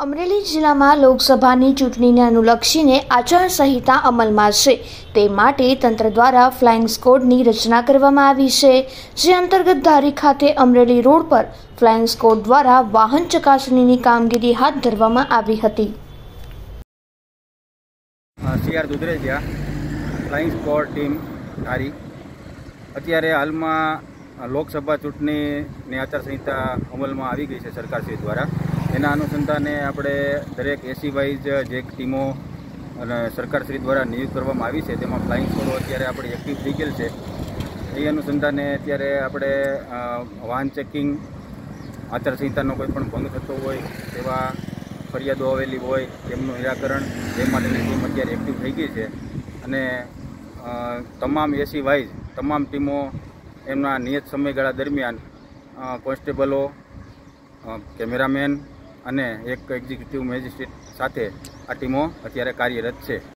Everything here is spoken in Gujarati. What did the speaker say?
અમરેલી જિલ્લામાં લોકસભાની ચૂંટણીને અનુલક્ષીને આચારસંહિતા અમલમાં છે. તે માટે તંત્ર દ્વારા ફ્લાઇંગ સ્ક્વોડની રચના કરવામાં આવી છે, જે અંતર્ગત ધારી ખાતે અમરેલી રોડ પર ફ્લાઇંગ સ્ક્વોડ દ્વારા વાહન ચકાસણીની કામગીરી હાથ ધરવામાં આવી હતી. CR Dudhrejiya flying squad team Dhari અત્યારે હાલમાં લોકસભા ચૂંટણીની આચારસંહિતા અમલમાં આવી ગઈ છે સરકારશ્રી દ્વારા. એના અનુસંધાને આપણે દરેક એસી વાઇઝ જે ટીમો અને સરકારશ્રી દ્વારા નિયુક્ત કરવામાં આવી છે તેમાં ફ્લાઇંગ સ્ક્વોડો અત્યારે આપણે એક્ટિવ થઈ ગયેલ છે. એ અનુસંધાને અત્યારે આપણે વાહન ચેકિંગ, આચારસંહિતાનો કોઈ પણ ભંગ થતો હોય તેવા ફરિયાદો આવેલી હોય તેમનું નિરાકરણ તે માટેની ટીમ અત્યારે એક્ટિવ થઈ ગઈ છે. અને તમામ એસી વાઇઝ તમામ ટીમો એમના નિયત સમયગાળા દરમિયાન કોન્સ્ટેબલો, કેમેરામેન અને એક એક્ઝિક્યુટિવ મેજિસ્ટ્રેટ સાથે આ ટીમો અત્યારે કાર્યરત છે.